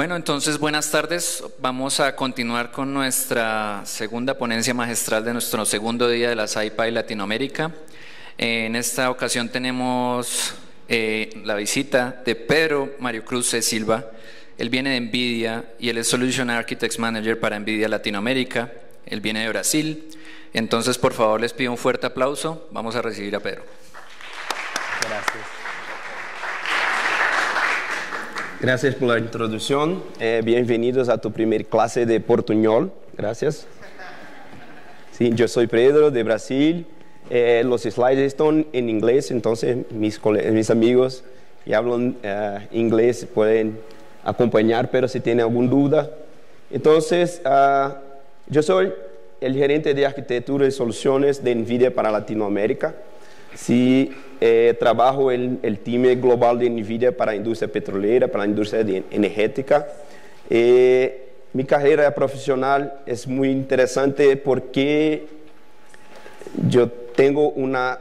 Bueno, entonces buenas tardes. Vamos a continuar con nuestra segunda ponencia magistral de nuestro segundo día de la SciPy Latinoamérica. En esta ocasión tenemos la visita de Pedro Mario Cruz C. Silva. Él viene de NVIDIA y él es Solution Architects Manager para NVIDIA Latinoamérica. Él viene de Brasil. Entonces, por favor, les pido un fuerte aplauso. Vamos a recibir a Pedro. Gracias. Gracias por la introducción. Bienvenidos a tu primera clase de portuñol. Gracias. Sí, yo soy Pedro de Brasil. Los slides están en inglés, entonces mis amigos que hablan inglés pueden acompañar, pero si tienen alguna duda. Entonces, yo soy el gerente de arquitectura y soluciones de NVIDIA para Latinoamérica. Sí, trabajo en el team global de NVIDIA para la industria petrolera, para la industria energética. Mi carrera profesional es muy interesante porque yo tengo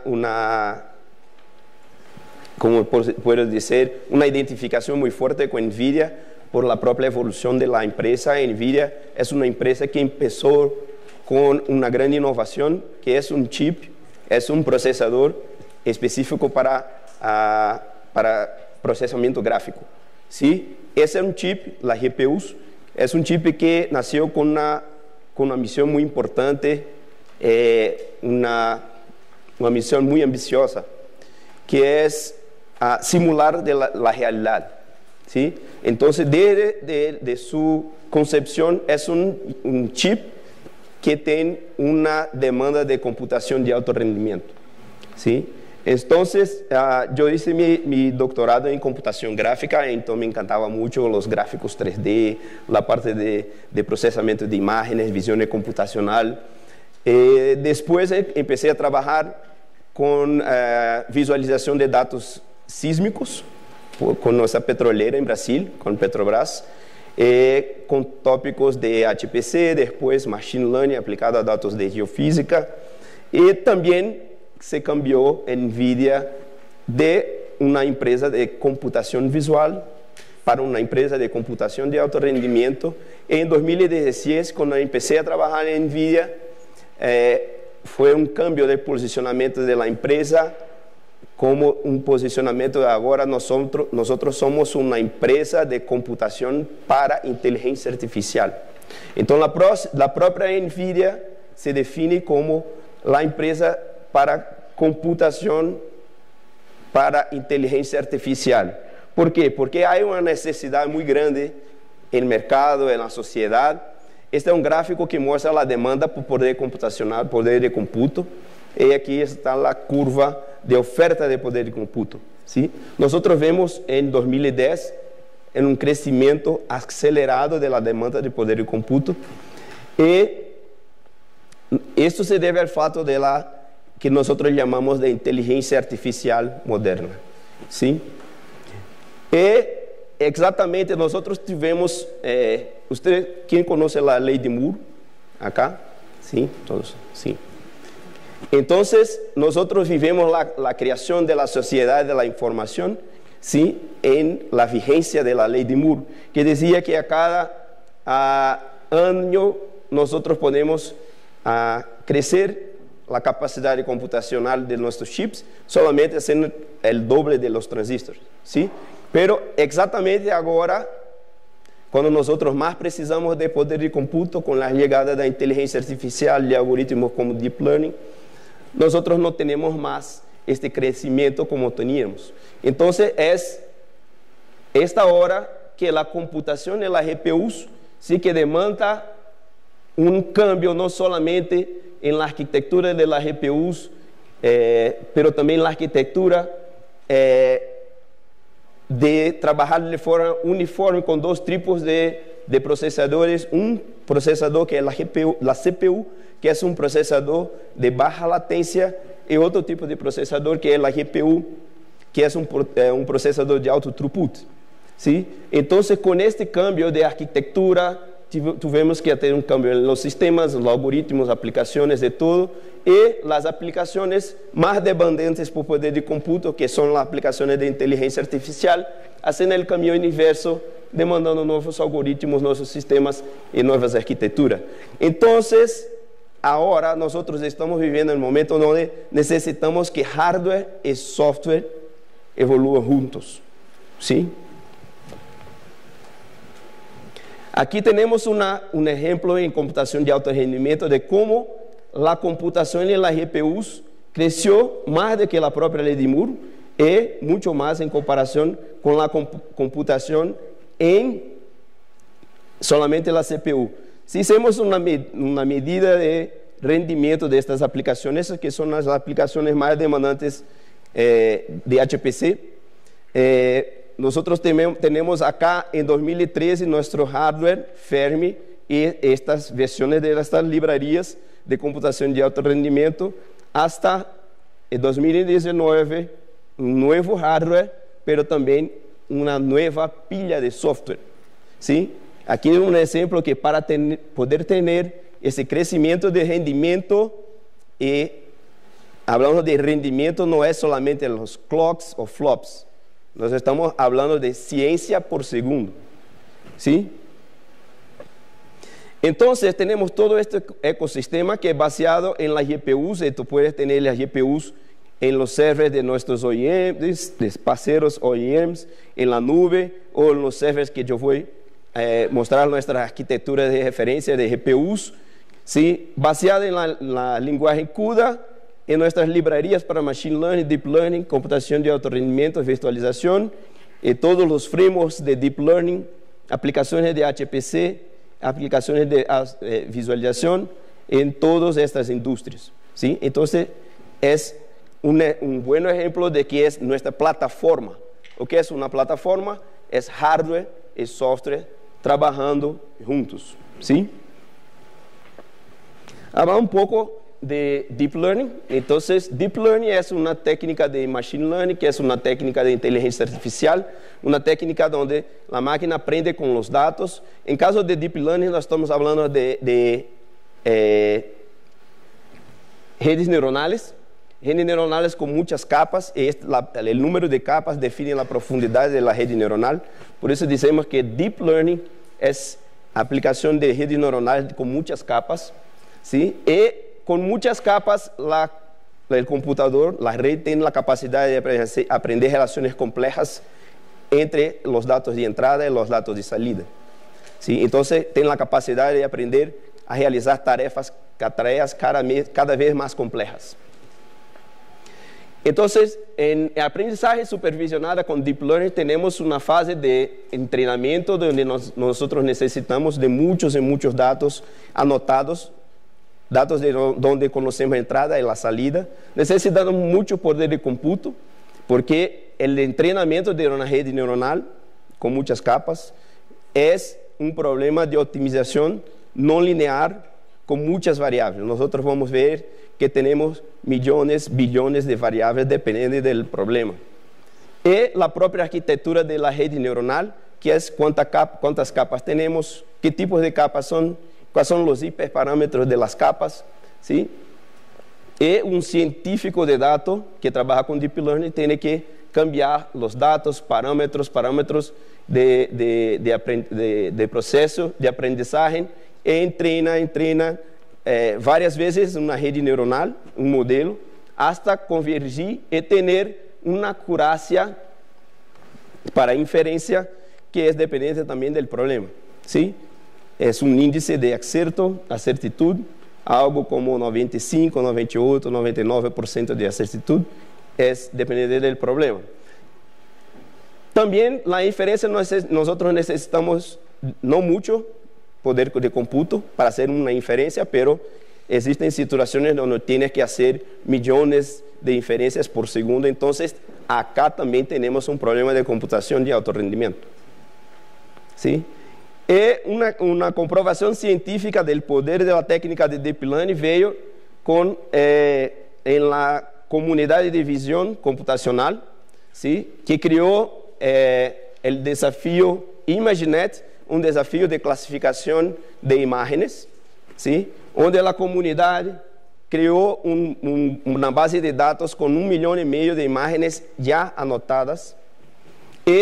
como puedo decir, una identificación muy fuerte con NVIDIA por la propia evolución de la empresa. NVIDIA es una empresa que empezó con una gran innovación, que es un chip, es un procesador específico para procesamiento gráfico. ¿Sí? Ese es un chip, la GPU, es un chip que nació con una misión muy importante, una misión muy ambiciosa, que es simular la realidad. ¿Sí? Entonces, de su concepción, es un chip que tiene una demanda de computación de alto rendimiento. ¿Sí? Entonces, yo hice mi doctorado en computación gráfica, entonces me encantaba mucho los gráficos 3D, la parte de procesamiento de imágenes, visión computacional. Después empecé a trabajar con visualización de datos sísmicos, con nuestra petrolera en Brasil, con Petrobras, con tópicos de HPC, después Machine Learning aplicado a datos de geofísica, y también se cambió NVIDIA de una empresa de computación visual para una empresa de computación de alto rendimiento. En 2016, cuando empecé a trabajar en NVIDIA, fue un cambio de posicionamiento de la empresa, como un posicionamiento de ahora nosotros somos una empresa de computación para inteligencia artificial. Entonces la propia NVIDIA se define como la empresa para computación para inteligencia artificial. ¿Por qué? Porque hay una necesidad muy grande en el mercado, en la sociedad. Este es un gráfico que muestra la demanda por poder computacional, poder de cómputo. Y aquí está la curva de oferta de poder de cómputo. ¿Sí? Nosotros vemos en 2010 en un crecimiento acelerado de la demanda de poder de cómputo. Y esto se debe al fato de que nosotros llamamos de inteligencia artificial moderna. ¿Sí? Y exactamente nosotros tivemos, ¿quién conoce la ley de Moore? Acá, ¿sí? Todos, sí. Entonces, nosotros vivimos la creación de la sociedad de la información, ¿sí? En la vigencia de la ley de Moore, que decía que a cada año nosotros podemos crecer la capacidad computacional de nuestros chips solamente haciendo el doble de los transistores, ¿sí? Pero exactamente ahora, cuando nosotros más precisamos de poder de cómputo con la llegada de la inteligencia artificial y algoritmos como Deep Learning, nosotros no tenemos más este crecimiento como teníamos. Entonces es esta hora que la computación en la GPUs sí que demanda un cambio no solamente en la arquitectura de las GPUs, pero también en la arquitectura de trabajar de forma uniforme con dos tipos de procesadores. Un procesador que es la CPU, que es un procesador de baja latencia, y otro tipo de procesador que es la GPU, que es un procesador de alto throughput. ¿Sí? Entonces, con este cambio de arquitectura, tuvimos que hacer un cambio en los sistemas, los algoritmos, aplicaciones de todo, y las aplicaciones más demandantes por poder de cómputo, que son las aplicaciones de inteligencia artificial, hacen el cambio inverso demandando nuevos algoritmos, nuevos sistemas y nuevas arquitecturas. Entonces, ahora nosotros estamos viviendo el momento donde necesitamos que hardware y software evolúan juntos, ¿sí? Aquí tenemos un ejemplo en computación de alto rendimiento de cómo la computación en las GPUs creció más de que la propia ley de Moore y mucho más en comparación con la computación en solamente la CPU. Si hacemos una medida de rendimiento de estas aplicaciones, que son las aplicaciones más demandantes de HPC, nosotros tenemos acá en 2013 nuestro hardware Fermi y estas versiones de estas librerías de computación de alto rendimiento hasta el 2019 un nuevo hardware, pero también una nueva pila de software, ¿sí? Aquí un ejemplo que para poder tener ese crecimiento de rendimiento, y hablando de rendimiento no es solamente los clocks o flops, nós estamos hablando de ciencia por segundo, ¿sí? Entonces tenemos todo este ecosistema que es basado en las GPUs, y tú puedes tener las GPUs en los servers de nuestros OEMs, de parceros OEMs, en la nube o en los servers que yo voy a mostrar nuestra arquitectura de referencia de GPUs, ¿sí? Baseada en la lenguaje CUDA, en nuestras librerías para Machine Learning, Deep Learning, computación de alto rendimiento, virtualización, y todos los frameworks de Deep Learning, aplicaciones de HPC, aplicaciones de visualización en todas estas industrias, ¿sí? Entonces, es un buen ejemplo de que es nuestra plataforma. ¿O qué es una plataforma? Es hardware y software trabajando juntos, ¿sí? Habla un poco de Deep Learning. Entonces, Deep Learning es una técnica de Machine Learning, que es una técnica de inteligencia artificial, una técnica donde la máquina aprende con los datos. En caso de Deep Learning, nós estamos hablando de redes neuronales con muchas capas, y el número de capas define la profundidad de la red neuronal. Por eso decimos que Deep Learning es aplicación de redes neuronales con muchas capas, ¿sí? Y con muchas capas, el computador, la red, tiene la capacidad de aprender relaciones complejas entre los datos de entrada y los datos de salida, ¿sí? Entonces, tiene la capacidad de aprender a realizar tareas cada vez más complejas. Entonces, en aprendizaje supervisionado con Deep Learning tenemos una fase de entrenamiento donde nosotros necesitamos de muchos y muchos datos anotados, datos de donde conocemos la entrada y la salida. Necesitamos mucho poder de cómputo, porque el entrenamiento de una red neuronal con muchas capas es un problema de optimización no lineal con muchas variables. Nosotros vamos a ver que tenemos millones, billones de variables dependiendo del problema. Y la propia arquitectura de la red neuronal, que es cuántas capas tenemos, qué tipos de capas son, cuáles son los hiperparámetros de las capas, ¿sí? Y un científico de datos que trabaja con Deep Learning tiene que cambiar los datos, parámetros de proceso de aprendizaje, e entrena varias veces una red neuronal, un modelo, hasta convergir y tener una acurácia para inferencia que es dependiente también del problema, ¿sí? Es un índice de acertitud, algo como 95, 98, 99% de acertitud, es dependiente del problema. También la inferencia, nosotros necesitamos no mucho poder de cómputo para hacer una inferencia, pero existen situaciones donde tienes que hacer millones de inferencias por segundo. Entonces, acá también tenemos un problema de computación de alto rendimiento, ¿sí? Y una comprobación científica del poder de la técnica de Deep Learning veio con, en la comunidad de visión computacional, ¿sí? Que creó el desafío ImageNet, un desafío de clasificación de imágenes, ¿sí? Donde la comunidad creó una base de datos con 1,5 milhão de imágenes ya anotadas, y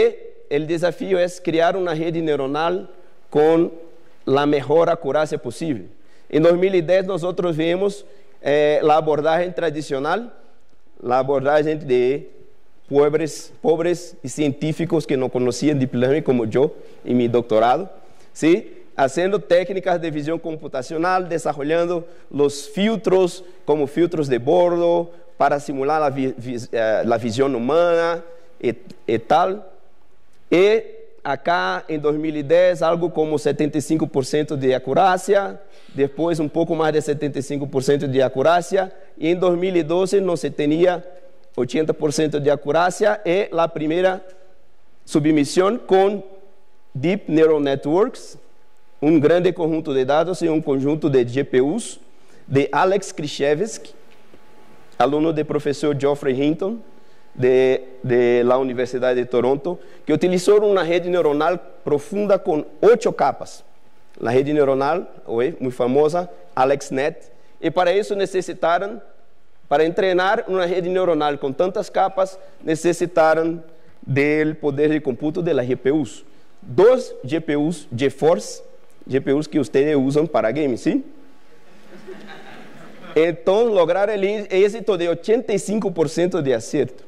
o desafio é criar uma rede neuronal com a melhor acurácia possível. Em 2010, nós vimos a abordagem tradicional, a abordagem de pobres e científicos que não conheciam Deep Learning, como eu, em meu doutorado, ¿sí? Haciendo técnicas de visión computacional, desarrollando los filtros, como filtros de bordo, para simular la visión humana y tal. Y acá en 2010, algo como 75% de acurácia, después un poco más de 75% de acurácia, y en 2012 no se tenía 80% de acurácia, y la primera submisión con Deep Neural Networks, um grande conjunto de dados e um conjunto de GPUs, de Alex Krzyzewski, aluno do professor Geoffrey Hinton, de la Universidade de Toronto, que utilizou uma rede neuronal profunda com 8 capas. A rede neuronal, muito famosa, AlexNet, e para isso necessitaram, para treinar uma rede neuronal com tantas capas, necessitaram do poder de cómputo de las GPUs. 2 GPUs GeForce, GPUs que ustedes usam para games, ¿sí? Então, lograr o êxito de 85% de acerto,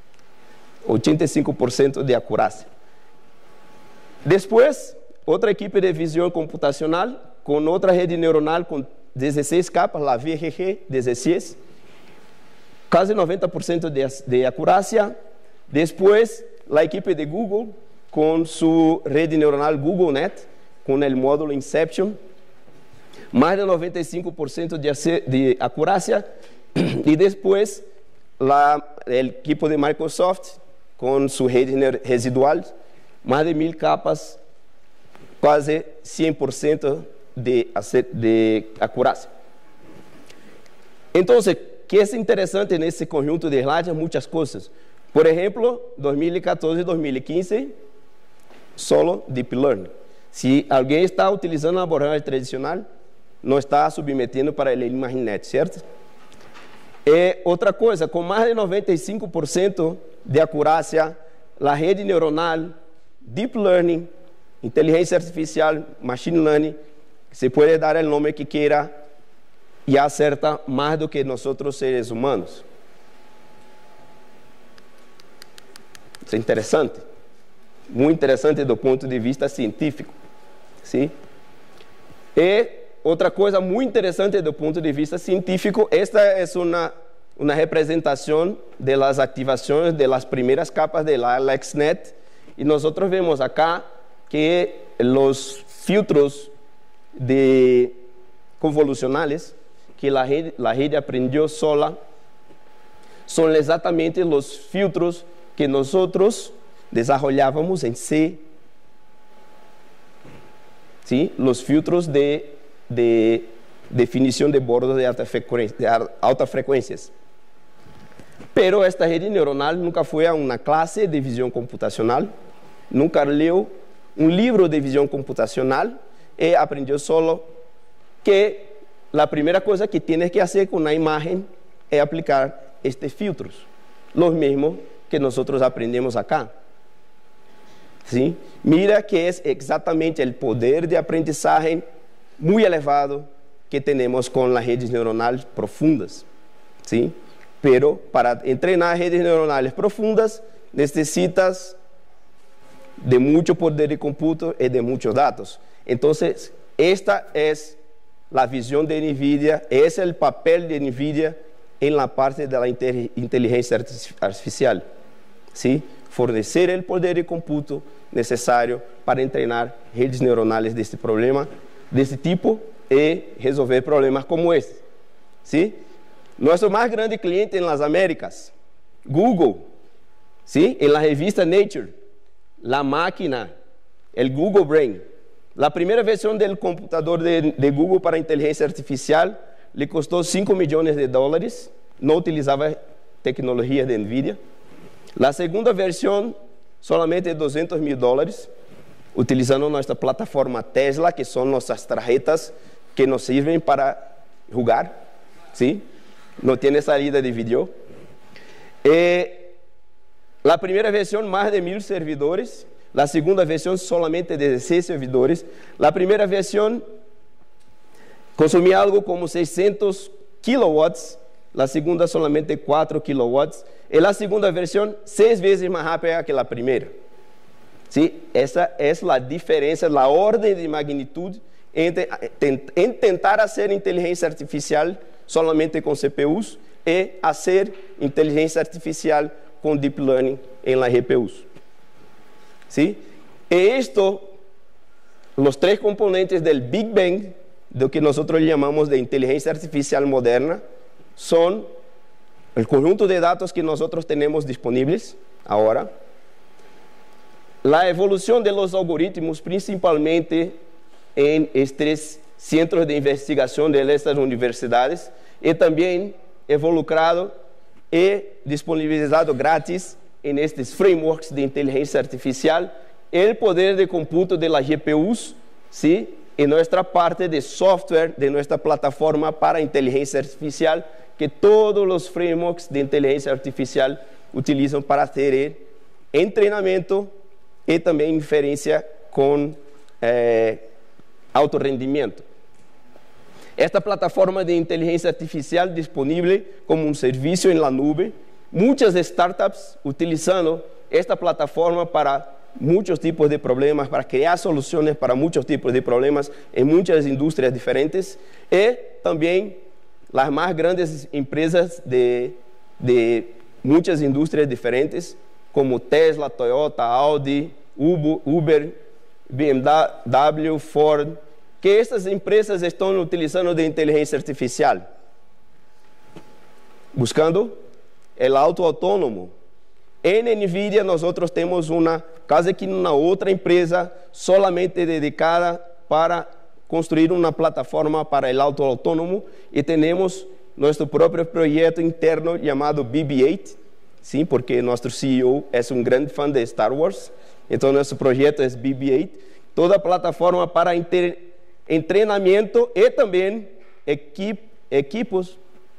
85% de acurácia. Depois, outra equipe de visão computacional, com outra rede neuronal com 16 capas, a VGG16, quase 90% de acurácia. Depois, a equipe de Google, com sua rede neuronal GoogleNet, com o módulo Inception, mais de 95% de acurácia, e depois o equipo de Microsoft, com sua rede residual, mais de 1000 capas, quase 100% de acurácia. Então, o que é interessante nesse conjunto de slides? Muitas coisas. Por exemplo, 2014 e 2015, solo Deep Learning. Se alguém está utilizando a abordagem tradicional, não está submetendo para ele ImageNet, certo? E outra coisa, com mais de 95% de acurácia, a rede neuronal, Deep Learning, inteligência artificial, Machine Learning, se pode dar o nome que queira, e acerta mais do que nós seres humanos. Isso é interessante. Muito interessante do ponto de vista científico. Sim? E outra coisa muito interessante do ponto de vista científico, esta é uma representação das ativações das primeiras capas de AlexNet, e nós vemos acá que os filtros convolucionais que a rede aprendeu sola são exatamente os filtros que nós desenvolvávamos em C. ¿Sí? Los filtros de definición de bordos de altas frecuencias. Pero esta rede neuronal nunca fue a una clase de visión computacional, nunca leu un libro de visión computacional y aprendió solo que la primera cosa que tienes que hacer con una imagen es aplicar estos filtros, los mismos que nosotros aprendemos acá. ¿Sí? Mira que es exactamente el poder de aprendizaje muy elevado que tenemos con las redes neuronales profundas. ¿Sí? Pero para entrenar redes neuronales profundas necesitas de mucho poder de cómputo y de muchos datos. Entonces, esta es la visión de NVIDIA, es el papel de NVIDIA en la parte de la inteligencia artificial. ¿Sí? Fornecer el poder de cómputo necesario para entrenar redes neuronales de este tipo y resolver problemas como este. ¿Sí? Nuestro más grande cliente en las Américas, Google, ¿sí? En la revista Nature, la máquina, el Google Brain. La primera versión del computador de Google para inteligencia artificial le costó $5 millones, no utilizaba tecnología de NVIDIA. La segunda versión, solamente $200 mil, utilizando nuestra plataforma Tesla, que son nuestras tarjetas que nos sirven para jugar, ¿sí? No tiene salida de vídeo. La primera versión, más de 1000 servidores, La segunda versión solamente 16 servidores. La primera versión consumía algo como 600 kilowatts. La segunda solamente 4 kilowatts. Y la segunda versión 6 veces más rápida que la primera. ¿Sí? Esa es la diferencia, la orden de magnitud entre intentar hacer inteligencia artificial solamente con CPUs y hacer inteligencia artificial con Deep Learning en las GPUs. ¿Sí? Y esto, los tres componentes del Big Bang, lo que nosotros llamamos de inteligencia artificial moderna, son el conjunto de datos que nosotros tenemos disponibles ahora, la evolución de los algoritmos, principalmente en estos centros de investigación de estas universidades, y también involucrado y disponibilizado gratis en estos frameworks de inteligencia artificial, el poder de cómputo de las GPUs, ¿sí? Y nuestra parte de software de nuestra plataforma para inteligencia artificial, que todos los frameworks de inteligencia artificial utilizan para hacer entrenamiento y también inferencia con alto rendimiento. Esta plataforma de inteligencia artificial disponible como un servicio en la nube, muchas startups utilizando esta plataforma para muchos tipos de problemas, para crear soluciones para muchos tipos de problemas en muchas industrias diferentes, y también las más grandes empresas de muchas industrias diferentes, como Tesla, Toyota, Audi, Uber, BMW, Ford, que estas empresas están utilizando de inteligencia artificial, buscando el auto autónomo. En NVIDIA nosotros tenemos casi que una otra empresa solamente dedicada para construir una plataforma para el auto autónomo, y tenemos nuestro propio proyecto interno llamado BB-8, ¿sí? Porque nuestro CEO es un gran fan de Star Wars, entonces nuestro proyecto es BB-8, toda plataforma para entrenamiento y también equipos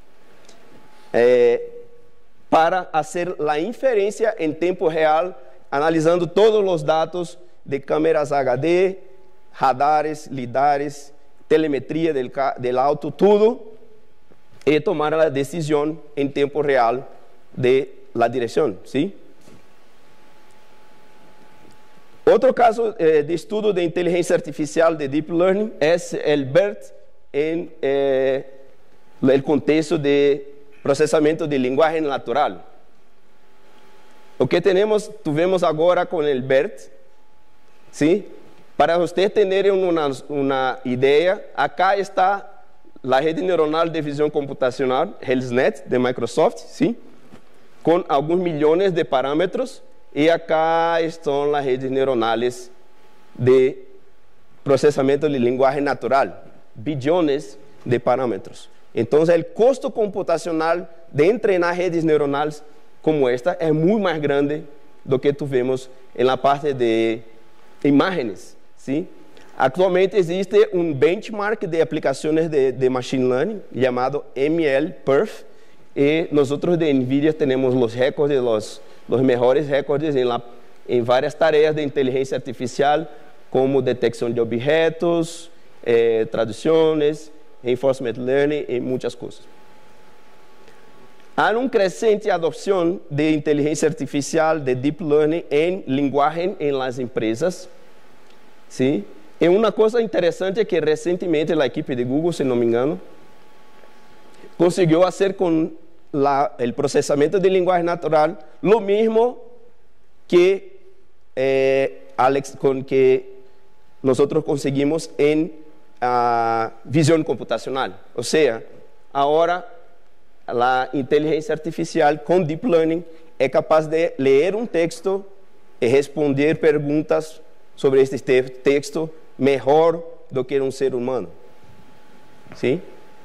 para hacer la inferencia en tiempo real, analizando todos los datos de cámaras HD, radares, lidares, telemetría del auto, todo, y tomar la decisión en tiempo real de la dirección, ¿sí? Otro caso de estudio de inteligencia artificial de Deep Learning es el BERT en el contexto de procesamiento de lenguaje natural. Lo que tuvimos ahora con el BERT, ¿sí? Para usted tener una idea, acá está la red neuronal de visión computacional, HealthNet, de Microsoft, ¿sí? Con algunos millones de parámetros, y acá están las redes neuronales de procesamiento de lenguaje natural, billones de parámetros. Entonces, el costo computacional de entrenar redes neuronales como esta es muy más grande do que tuvimos en la parte de imágenes, ¿sí? Actualmente existe un benchmark de aplicaciones de Machine Learning llamado MLPerf, y nosotros de NVIDIA tenemos los récords, los mejores récords en varias tareas de inteligencia artificial, como detección de objetos, traducciones, reinforcement learning y muchas cosas. Hay una creciente adopción de inteligencia artificial, de deep learning en lenguaje en las empresas, ¿sí? Y una cosa interesante es que recientemente la equipe de Google, si no me engano, consiguió hacer con el procesamiento de lenguaje natural lo mismo que con que nosotros conseguimos en visión computacional. O sea, ahora la inteligencia artificial con Deep Learning es capaz de leer un texto y responder preguntas sobre este texto mejor do que un ser humano. ¿Sí?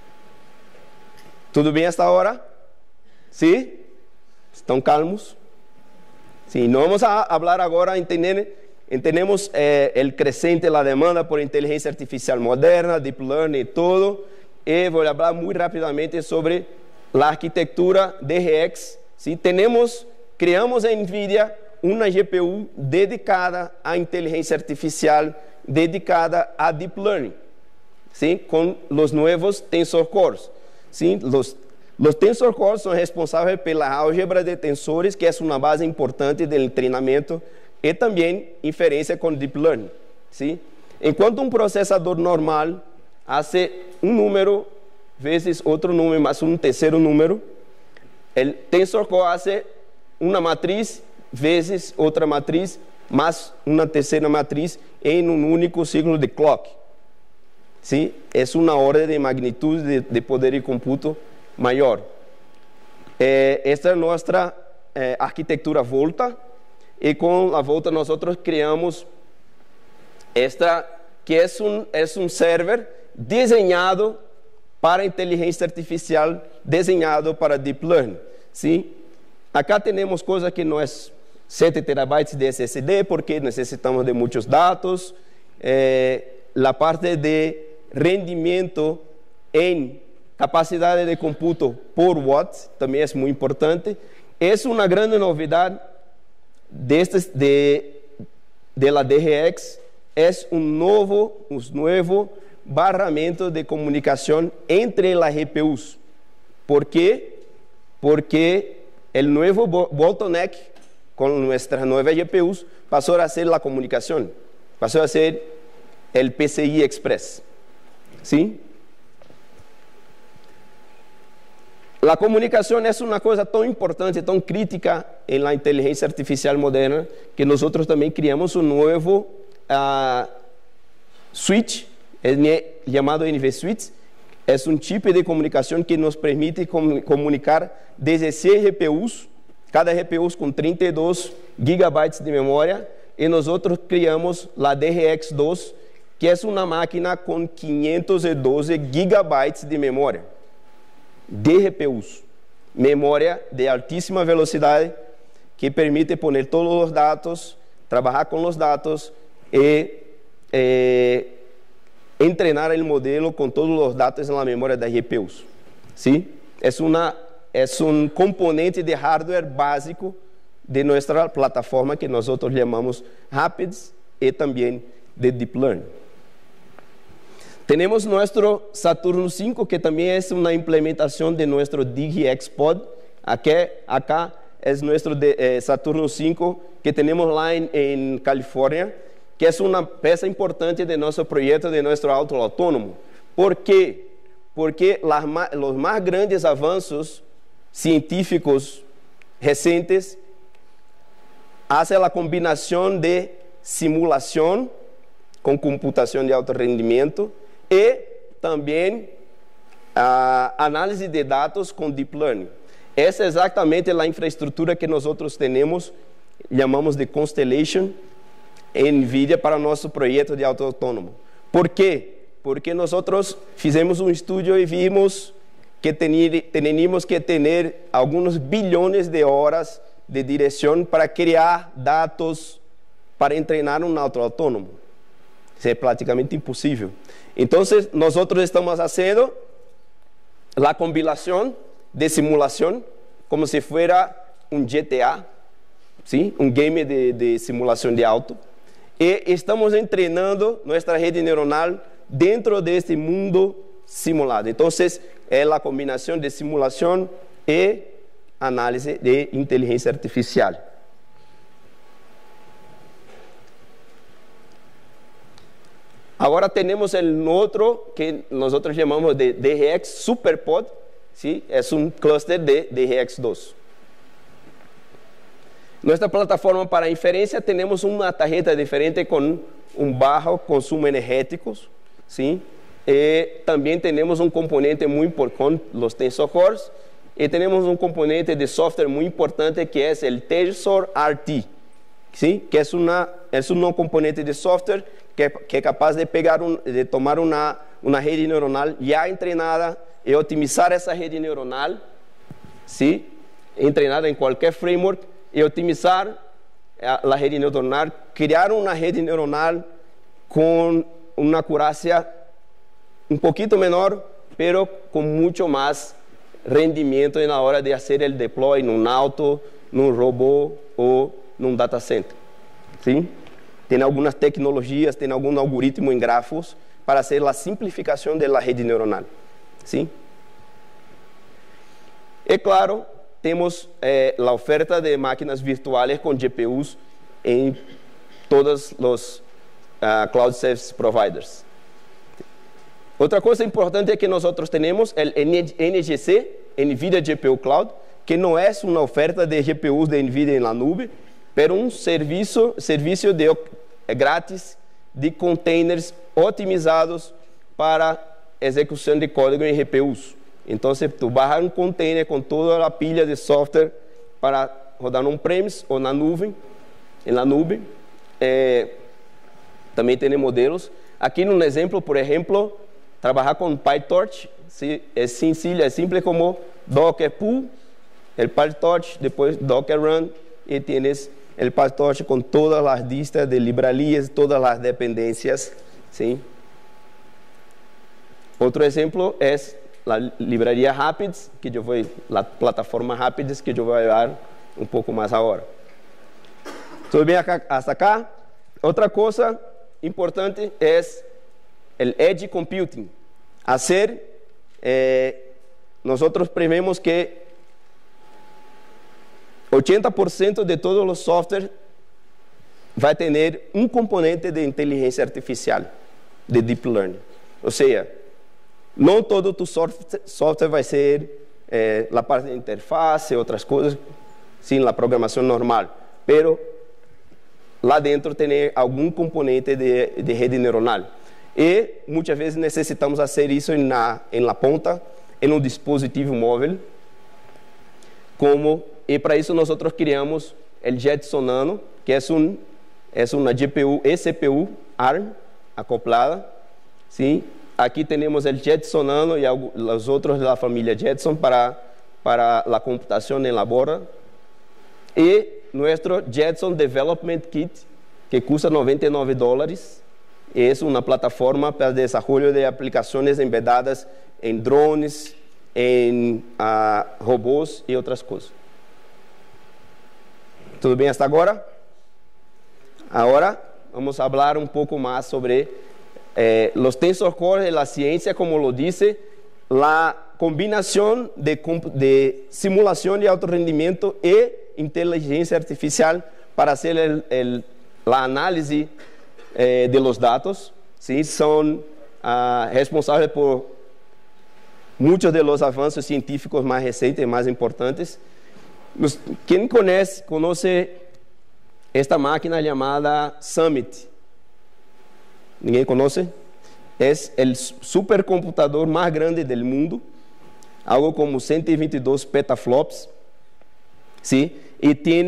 ¿Todo bien hasta ahora? ¿Sí? ¿Están calmos? Sí, no vamos a hablar ahora, entendemos el creciente, la demanda por inteligencia artificial moderna, Deep Learning y todo, y voy a hablar muy rápidamente sobre la arquitectura DGX. ¿Sí? Creamos en NVIDIA una GPU dedicada a inteligência artificial, dedicada a Deep Learning, ¿sí? Con los nuevos Tensor Cores, ¿sí? Los Tensor Cores são responsáveis pela álgebra de tensores, que é uma base importante do treinamento, e também inferência com Deep Learning, ¿sí? Enquanto um processador normal hace um número vezes outro número mais um terceiro número, o Tensor Core hace uma matriz vezes outra matriz mais uma terceira matriz em um único ciclo de clock. ¿Sí? É uma ordem de magnitude de poder de cómputo maior. Esta é nossa arquitetura Volta, e com a Volta nós criamos esta, que é um server desenhado para inteligência artificial, desenhado para Deep Learning. ¿Sí? Acá temos coisa que não é 7 terabytes de SSD, porque necessitamos de muitos dados. A parte de rendimento em capacidade de cómputo por watt também é muito importante. É uma grande novidade de la DGX, é um novo barramento de comunicação entre as GPUs. ¿Por quê? Porque o novo bottleneck com nossas novas GPUs passou a ser a comunicação, passou a ser o PCI Express. ¿Sí? A comunicação é uma coisa tão importante, tão crítica em la inteligência artificial moderna, que nós também criamos um novo switch, chamado NVSwitch. É um chip de comunicação que nos permite comunicar 16 GPUs, cada GPU com 32 GB de memória, e nós criamos a DGX2, que é uma máquina com 512 GB de memória, de GPUs, memória de altíssima velocidade, que permite poner todos os dados, trabalhar com os dados e entrenar o modelo com todos os dados na memória das GPUs. ¿Sí? É um componente de hardware básico de nossa plataforma, que nós chamamos Rapids, e também de Deep Learning. Temos nosso Saturno 5, que também é uma implementação de nosso DGX Pod. Acá é nosso Saturno 5 que temos lá em Califórnia, que é uma peça importante de nosso projeto de nosso auto autônomo. ¿Por quê? Porque os mais grandes avanços científicos recentes fazem a combinação de simulação com computação de alto rendimento e também a análise de dados com Deep Learning. Essa é exatamente a infraestrutura que nós temos, chamamos de Constellation NVIDIA, para nosso projeto de auto autônomo. ¿Por quê? Porque nós fizemos um estudo e vimos que teníamos que ter alguns bilhões de horas de direção para criar dados para treinar um auto autônomo. Isso é praticamente impossível. Então, nós estamos fazendo a combinação de simulação, como se fosse um GTA, ¿sí? Um game de simulação de auto, e estamos treinando nossa rede neuronal dentro deste mundo simulado. Então, é a combinação de simulação e análise de inteligência artificial. Agora temos o outro que nós chamamos de DGX SuperPod, ¿sí? É um cluster de DGX2. Nossa plataforma para inferência, temos uma tarjeta diferente com baixo consumo energético, ¿sí? E também temos um componente muito importante, os Tensor Cores, e temos um componente de software muito importante, que é o Tensor RT, ¿sí? Que é um componente de software que é capaz de tomar uma rede neuronal já treinada e otimizar essa rede neuronal, ¿sí? Treinada em qualquer framework, e otimizar a rede neuronal, criar uma rede neuronal com uma acurácia um pouquinho menor, pero com muito mais rendimento na hora de fazer o deploy num auto, num robô ou num data center. ¿Sí? Tem algumas tecnologias, tem algum algoritmo em grafos para hacer a simplificação da rede neuronal. ¿Sí? E claro, temos a oferta de máquinas virtuais com GPUs em todos os cloud service providers. Outra coisa importante é que nós temos o NGC, NVIDIA GPU Cloud, que não é uma oferta de GPUs de NVIDIA na nuvem, mas serviço grátis de containers otimizados para execução de código em GPUs. Então, tu barra um container com toda a pilha de software para rodar no on-premise ou na nuvem, também tem modelos. Aqui num exemplo, por exemplo, trabalhar com PyTorch é simples como Docker pull, o PyTorch, depois Docker run, e tienes o PyTorch com todas as listas de librarias, todas as dependências. Sim. Outro exemplo é a livraria Rapids, que eu vou, a plataforma Rapids, que eu vou falar um pouco mais agora. Tudo bem hasta acá? Outra coisa importante é o Edge Computing. Nós prevemos que 80% de todos os softwares vai ter um componente de inteligência artificial, de deep learning. Ou seja, não todo tu software vai ser a parte de interface, outras coisas, sim, a programação normal, pero lá dentro tem algum componente de rede neuronal. E muitas vezes necessitamos fazer isso na ponta, em um dispositivo móvel, e para isso nós criamos o Jetson Nano, que é uma GPU e CPU ARM acoplada. Sim? Aqui temos o Jetson Nano e os outros da família Jetson para a computação em la borda. E nosso Jetson Development Kit, que custa $99, é uma plataforma para desenvolvimento de aplicações embedadas em drones, em robôs e outras coisas. Tudo bem até agora? Agora vamos falar um pouco mais sobre os tensor cores de la ciência, como lo dice, a combinação de simulação de alto rendimento e inteligência artificial para fazer a análise de los dados. ¿Sí? São responsáveis por muitos de los avanços científicos mais recentes e mais importantes. Quem conhece esta máquina chamada Summit? Ninguém conhece? É o supercomputador mais grande do mundo, algo como 122 petaflops, ¿sí? E tem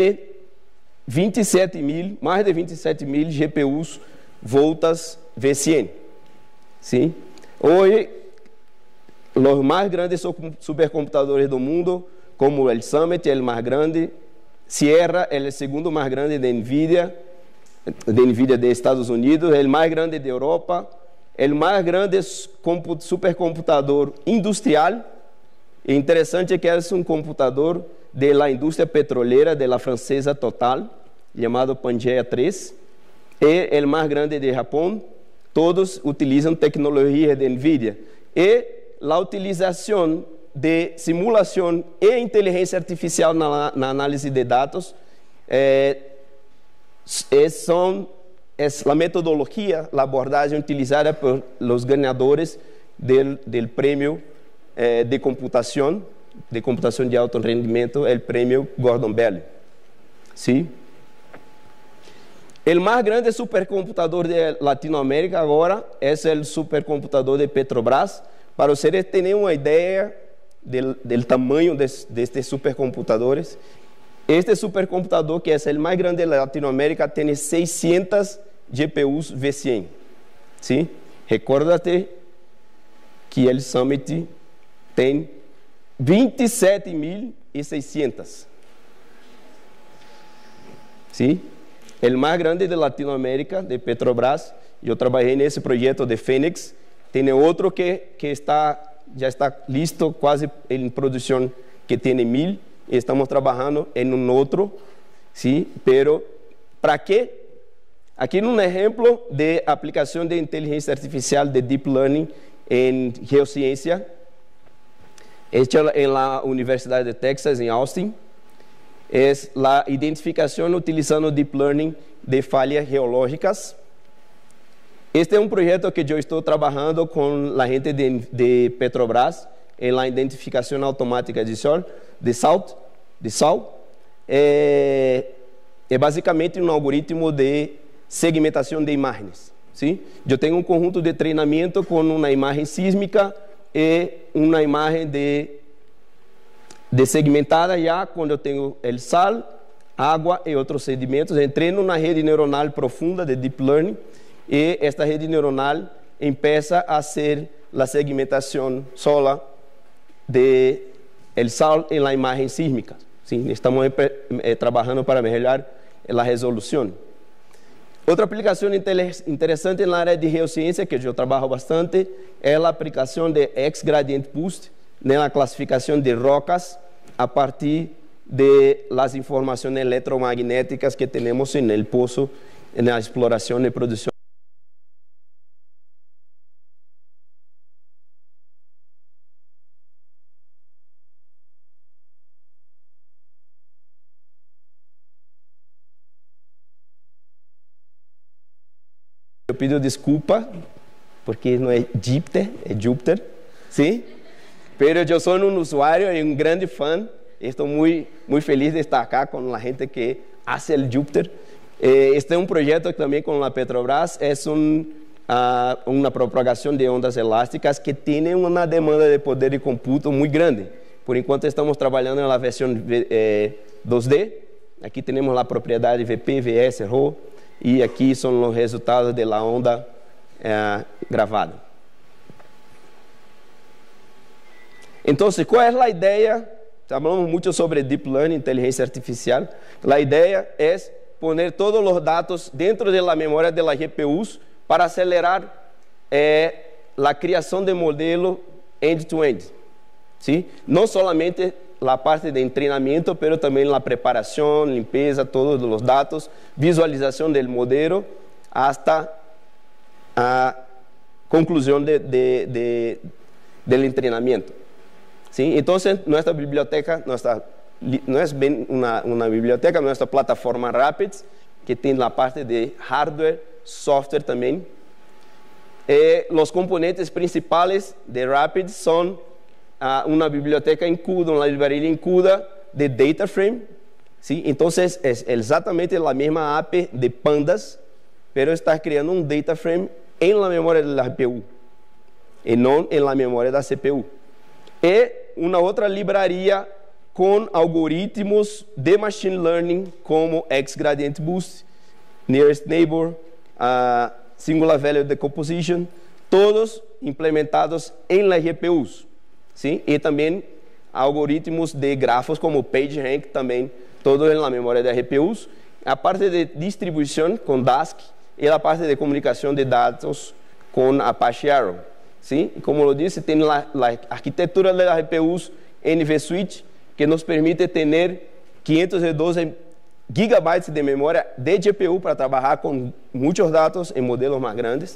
mais de 27.000 GPUs voltas V100. ¿Sí? Hoje, os mais grandes supercomputadores do mundo, como o Summit, é o mais grande, Sierra é o segundo mais grande de NVIDIA de Estados Unidos, é o mais grande de Europa, é o mais grande supercomputador industrial. E interessante que é um computador da indústria petroleira de la francesa Total, chamado Pangea 3, e o mais grande de Japão. Todos utilizam tecnologia de NVIDIA. E a utilização de simulação e inteligência artificial na análise de dados é a metodologia, a abordagem utilizada por os ganhadores do prêmio de computação de alto rendimento, o prêmio Gordon Bell. ¿Sí? O mais grande supercomputador de Latinoamérica agora é o supercomputador de Petrobras. Para vocês terem uma ideia do tamanho destes supercomputadores, este supercomputador, que é o mais grande de Latinoamérica, tem 600 GPUs V100. ¿Sí? Recuérdate que o Summit tem 27.600. ¿Sí? O mais grande de Latinoamérica, de Petrobras. Eu trabalhei nesse projeto de Fênix. Tem outro que já está listo, quase em produção, que tem 1.000. Estamos trabalhando em outro. ¿sí? Pero, ¿para qué? Aquí en un ejemplo de aplicación de inteligencia artificial de Deep Learning en geociencia, hecha en la Universidad de Texas, en Austin, es la identificación utilizando Deep Learning de fallas geológicas. Este es un proyecto que yo estoy trabajando con la gente de Petrobras en la identificación automática de sal. Es básicamente un algoritmo de segmentación de imágenes, ¿sí? Yo tengo un conjunto de entrenamiento con una imagen sísmica y una imagen de segmentada ya cuando tengo el sal, agua y otros sedimentos. Entreno una red neuronal profunda de Deep Learning y esta red neuronal empieza a hacer la segmentación sola de el sal en la imagen sísmica. ¿Sí? Estamos trabajando para mejorar la resolución. Otra aplicación interesante en la área de geociencia que yo trabajo bastante es la aplicación de X-Gradient Boost en la clasificación de rocas a partir de las informaciones electromagnéticas que tenemos en el pozo, en la exploración y producción. Eu pido desculpa, porque não é Júpiter, é Júpiter, sim? Pero eu sou um usuário e um grande fã. Estou muito feliz de estar aqui com a gente que faz o Júpiter. Este é um projeto também com a Petrobras. É uma propagação de ondas elásticas que tem uma demanda de poder de computo muito grande. Por enquanto estamos trabalhando na versão 2D. Aqui temos a propriedade VP, VS, Rho. E aqui são os resultados da onda gravada. Então, qual é a ideia? Falamos muito sobre Deep Learning, inteligência artificial. A ideia é poner todos os dados dentro da memória das GPUs para acelerar a criação de modelo end-to-end. ¿Sí? Não somente a parte de treinamento, mas também a preparação, limpeza, todos os dados, visualização do modelo, hasta a conclusão do treinamento. ¿Sí? Entonces, nuestra biblioteca, no es bien una biblioteca, nuestra plataforma Rapids, que tiene la parte de hardware, software también. Los componentes principales de Rapids son una biblioteca en CUDA, una librería en CUDA de DataFrame. ¿Sí? Entonces, es exactamente la misma API de Pandas, pero está creando un DataFrame en la memoria de la GPU y no en la memoria de la CPU. E uma outra livraria com algoritmos de machine learning como X-Gradient Boost, Nearest Neighbor, Singular Value Decomposition, todos implementados em las GPUs. ¿Sí? E também algoritmos de grafos como PageRank, também todos na memória das GPUs. A parte de distribuição com Dask e a parte de comunicação de dados com Apache Arrow. ¿Sí? Como lo disse, tem a arquitetura das GPUs NVSwitch, que nos permite ter 512 gigabytes de memória de GPU para trabalhar com muitos dados em modelos mais grandes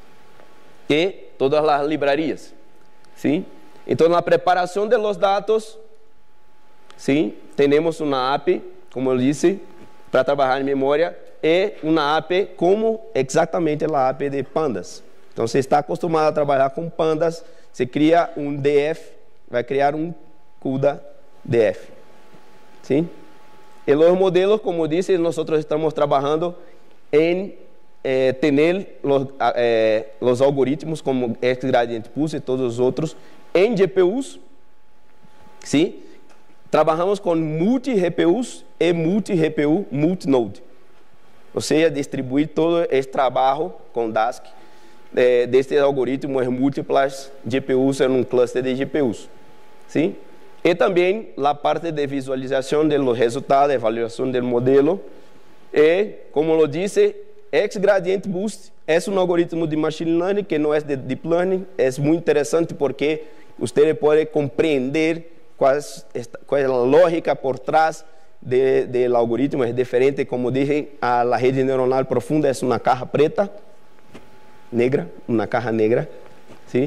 e todas as livrarias. ¿Sí? Então, na preparação de los dados, ¿sí? Temos uma API, como eu disse, para trabalhar em memória e uma API como exatamente a API de Pandas. Então, você está acostumado a trabalhar com Pandas, você cria um DF, vai criar um CUDA DF. ¿Sí? E os modelos, como disse, nós estamos trabalhando em ter os algoritmos como X-Gradient Boost e todos os outros em GPUs. ¿Sí? Trabalhamos com multi-GPUs e multi-GPU, multi-node. Ou seja, distribuir todo esse trabalho com Dask destes algoritmos múltiplas GPUs em um cluster de GPUs. ¿Sí? E também a parte de visualização dos resultados, avaliação do modelo. E, como eu disse, X-Gradient Boost é um algoritmo de machine learning que não é de deep learning. É muito interessante porque você pode compreender qual é a lógica por trás del algoritmo es diferente. Como dije, a la rede neuronal profunda es una caja preta, negra, una caja negra, ¿sí?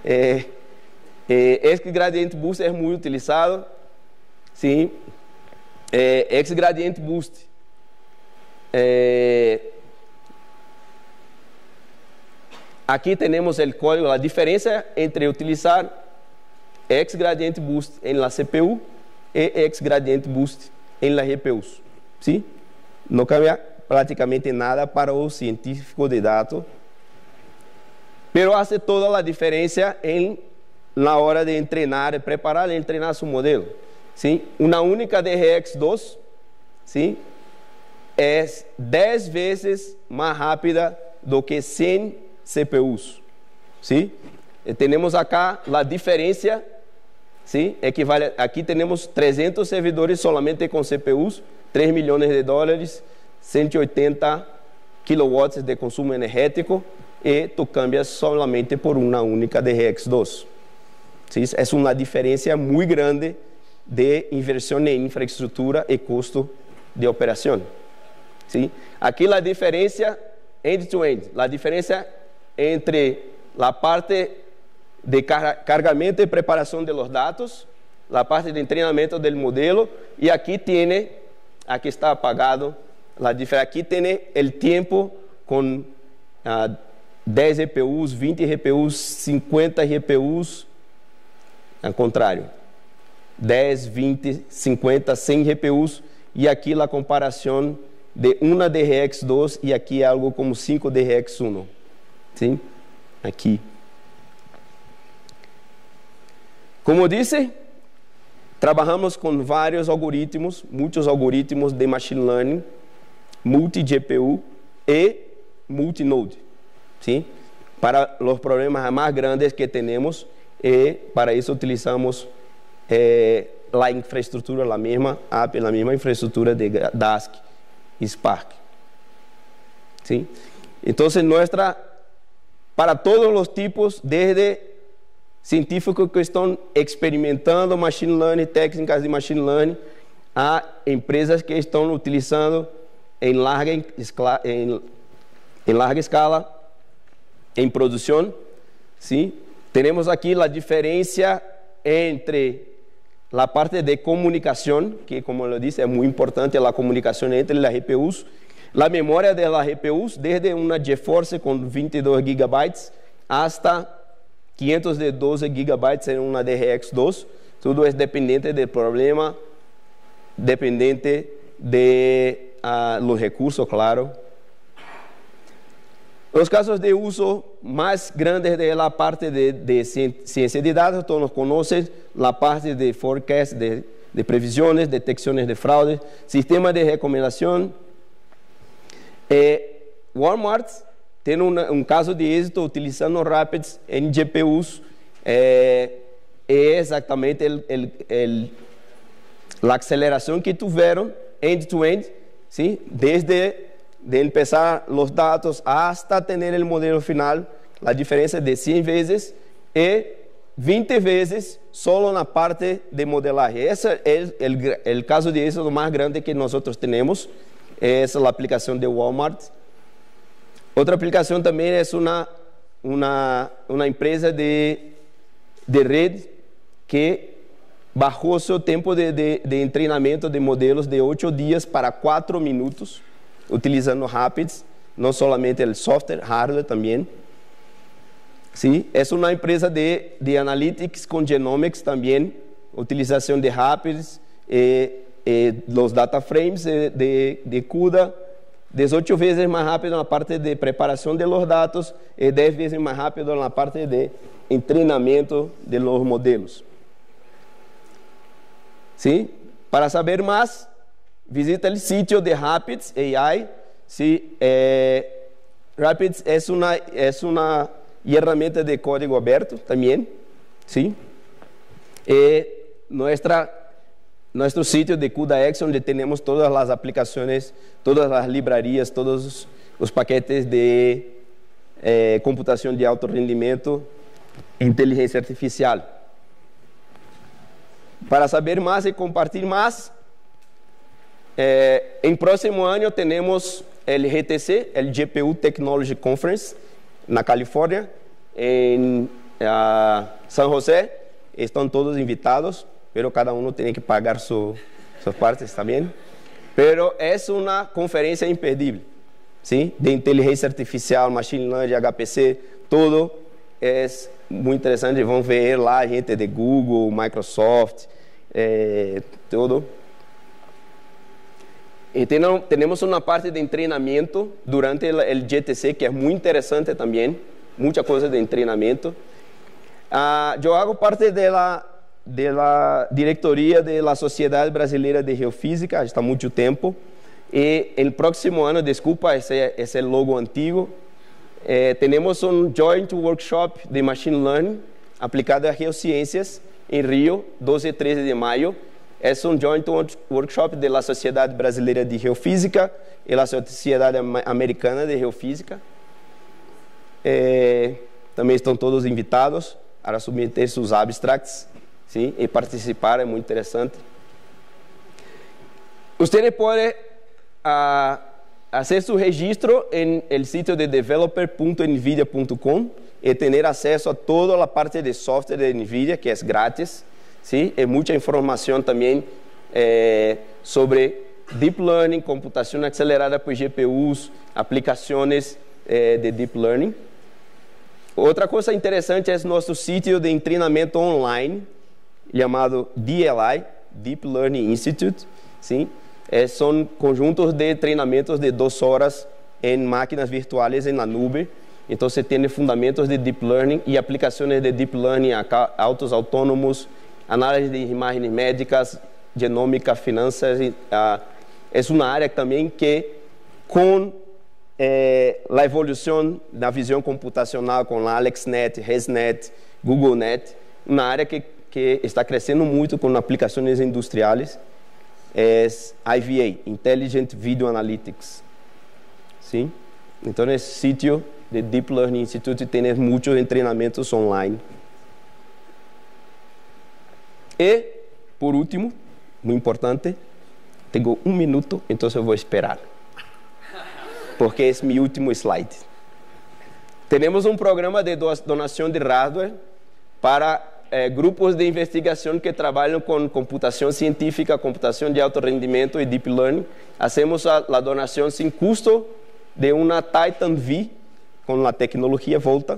X-Gradient Boost es muy utilizado, ¿sí? X-Gradient Boost aquí tenemos el código, la diferencia entre utilizar X-Gradient Boost en la CPU y X-Gradient Boost en la GPU, ¿sí? No cambia prácticamente nada para el científico de datos, pero hace toda la diferencia en la hora de entrenar, preparar y entrenar su modelo, ¿sí? Una única DGX2, ¿sí? Es 10 veces más rápida do que 100 CPUs, ¿sí? Tenemos acá la diferencia, ¿sí? Equivale, aquí tenemos 300 servidores solamente con CPUs, $3 millones, 180 kilowatts de consumo energético, y tú cambias solamente por una única DGX2. ¿Sí? Es una diferencia muy grande de inversión en infraestructura y costo de operación. ¿Sí? Aquí la diferencia end-to-end, la diferencia entre la parte de cargamento y preparación de los datos, la parte de entrenamiento del modelo, y aquí está apagado la diferencia. Aquí tiene el tiempo con 10 GPUs, 20 GPUs, 50 GPUs, al contrario, 10, 20, 50, 100 GPUs, y aquí la comparación de una DGX2 y aquí algo como 5 DGX1, ¿sí? Aquí. Como dice, trabajamos con varios algoritmos, muchos algoritmos de Machine Learning, multi-GPU y multi-node, ¿sí? Para los problemas más grandes que tenemos, para eso utilizamos la infraestructura, la misma API, la misma infraestructura de Dask y Spark, ¿sí? Entonces, para todos los tipos, desde científicos que están experimentando Machine Learning, técnicas de Machine Learning, a empresas que están utilizando en larga escala, en producción, ¿sí? Tenemos aquí la diferencia entre la parte de comunicación, que como lo dice, es muy importante la comunicación entre las GPUs, la memoria de las GPUs, desde una GeForce con 22 GB hasta 512 GB en una DGX2, todo es dependiente del problema, dependiente de los recursos, claro. Los casos de uso más grandes de la parte de ciencia de datos, todos conocen la parte de forecast, de previsiones, detecciones de fraude, sistema de recomendación. Walmart tiene un caso de éxito utilizando Rapids en GPUs, exactamente la aceleración que tuvieron end-to-end, ¿sí? Desde de empezar los datos hasta tener el modelo final, la diferencia de 100 veces y 20 veces solo en la parte de modelaje. Ese es el caso de éxito más grande que nosotros tenemos, es la aplicación de Walmart. Otra aplicación también es una empresa de red que bajó su tiempo de entrenamiento de modelos de 8 días para 4 minutos, utilizando Rapids, no solamente el software, hardware también. ¿Sí? Es una empresa de analytics con genomics también, utilización de Rapids, los data frames de CUDA, 18 veces más rápido en la parte de preparación de los datos y 10 veces más rápido en la parte de entrenamiento de los modelos. ¿Sí? Para saber más, visita el sitio de Rapids AI. ¿Sí? Rapids es una herramienta de código abierto también. ¿Sí? Nuestro sitio de CUDA-X, donde tenemos todas las aplicaciones, todas las librerías, todos los paquetes de computación de alto rendimiento, inteligencia artificial. Para saber más y compartir más, En próximo año tenemos el GTC, el GPU Technology Conference, na Califórnia, en San José. Estão todos invitados, pero cada uno tiene que pagar sus partes también. Pero es una conferencia imperdible, ¿sí? De inteligencia artificial, machine learning, HPC, todo es muy interesante. Vão ver lá gente de Google, Microsoft, todo. Y tenemos una parte de entrenamiento durante el GTC que es muy interesante también, muchas cosas de entrenamiento. Yo hago parte de la diretoria de la Sociedad Brasileira de Geofísica hasta mucho tiempo. Y el próximo año, disculpa, ese es el logo antiguo, tenemos un joint workshop de Machine Learning aplicado a geociencias en Río, 12 y 13 de mayo. Es un joint workshop de la Sociedad Brasileira de Geofísica y la Sociedad Americana de Geofísica. También están todos invitados para submeter sus abstracts, ¿sí? Y participar, es muy interesante. Ustedes pueden hacer su registro en el sitio de developer.nvidia.com y tener acceso a toda la parte de software de NVIDIA, que es gratis. ¿Sí? Hay mucha información también sobre Deep Learning, computación acelerada por GPUs, aplicaciones de Deep Learning. Otra cosa interesante es nuestro sitio de entrenamiento online llamado DLI, Deep Learning Institute. ¿Sí? Son conjuntos de entrenamientos de 2 horas en máquinas virtuales en la nube. Entonces tiene fundamentos de Deep Learning y aplicaciones de Deep Learning a autos autónomos, análisis de imágenes médicas, genómica, finanzas. Es una área también que con la evolución de la visión computacional, con la AlexNet, ResNet, GoogleNet, una área que está creciendo mucho con aplicaciones industriales, es IVA, Intelligent Video Analytics. ¿Sí? Entonces, sitio de Deep Learning Institute tiene muchos entrenamientos online. Y, por último, muy importante, tengo 1 minuto, entonces voy a esperar, porque es mi último slide. Tenemos un programa de donación de hardware para grupos de investigación que trabajan con computación científica, computación de alto rendimiento y Deep Learning. Hacemos la donación sin costo de una Titan V con la tecnología Volta.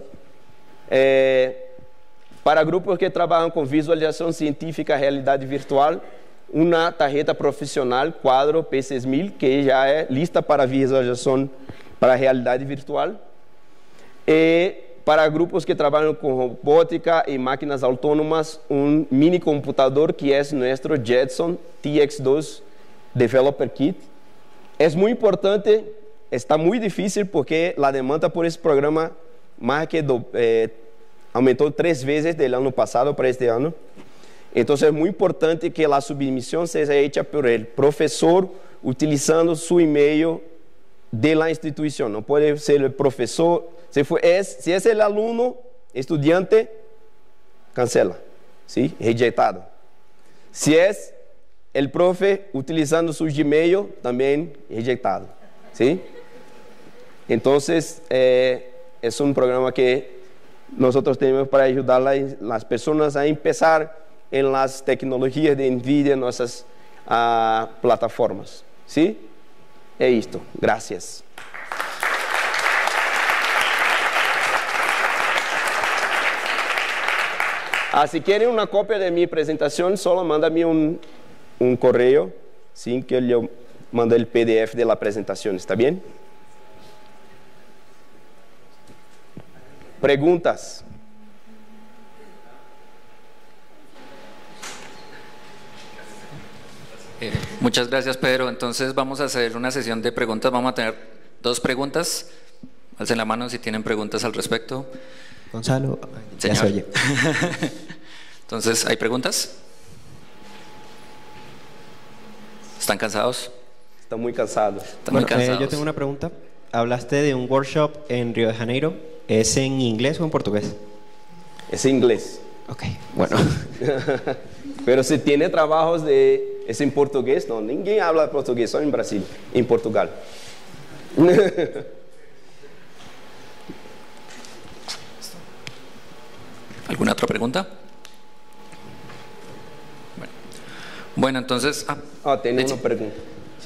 Para grupos que trabalham com visualização científica, realidade virtual, uma tarjeta profissional, quadro P6000, que já é lista para visualização para realidade virtual. E para grupos que trabalham com robótica e máquinas autônomas, um mini computador que é nosso Jetson TX2 Developer Kit. É muito importante, está muito difícil porque a demanda por esse programa mais que aumentou 3 vezes do ano passado para este ano. Então, é muito importante que a submissão seja feita por ele, professor, utilizando seu e-mail da instituição. Não pode ser o professor. Se é o aluno, estudante, cancela, ¿sí? Rejeitado. Se é o profe utilizando seu Gmail, também rejeitado, ¿sí? Então, é programa que nós temos para ajudar as pessoas a começar em las tecnologias de NVIDIA, nossas plataformas. ¿Sí? É isto. Gracias. Si quieren una copia de mi presentación, solo mándame un correo, sin que yo mande el PDF de la presentación. ¿Está bien? Preguntas. Muchas gracias, Pedro. Entonces vamos a hacer una sesión de preguntas. Vamos a tener 2 preguntas. Alcen la mano si tienen preguntas al respecto. Gonzalo, señor. Ya se oye. Entonces, ¿hay preguntas? ¿Están cansados? Están muy cansados. Están muy cansados. Yo tengo una pregunta. Hablaste de un workshop en Río de Janeiro. ¿Es en inglés o en portugués? Es en inglés. Ok, bueno. Pero si tiene trabajos de es en portugués, no, ninguém habla portugués, só en Brasil, en Portugal. ¿Alguna otra pregunta? Bueno, entonces... Tengo una pregunta.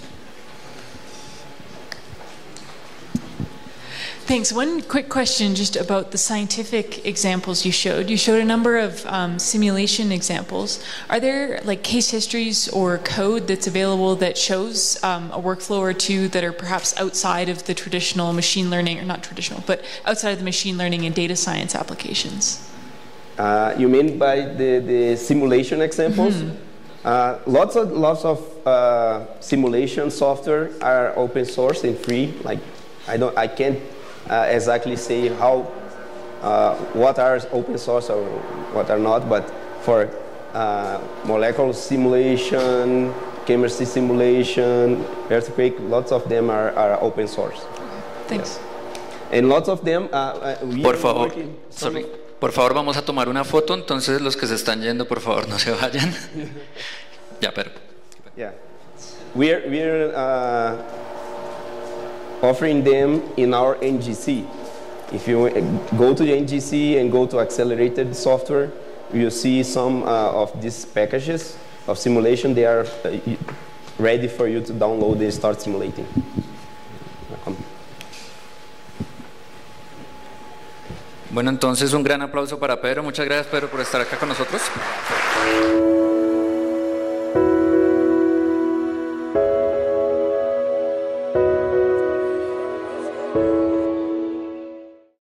Thanks. One quick question just about the scientific examples you showed. You showed a number of simulation examples. Are there like case histories or code that's available that shows a workflow or two that are perhaps outside of the traditional machine learning, or not traditional, but outside of the machine learning and data science applications? You mean by the simulation examples? Lots of simulation software are open source and free. Like I can't exactly say how what are open source or what are not, but for molecular simulation, chemistry simulation, earthquake, lots of them are open source. Thanks. Yeah. And lots of them we Por are favor, working- sorry. Por favor, vamos a tomar una foto, entonces los que se están yendo, por favor, no se vayan. Ya, pero... Yeah, we're offering them in our NGC. If you go to the NGC and go to accelerated software, you'll see some of these packages of simulation. They are ready for you to download and start simulating. Welcome. Bueno, entonces un gran aplauso para Pedro. Muchas gracias, Pedro, por estar acá con nosotros.